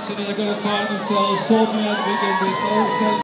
section, and they're going to find themselves sorting out the big end with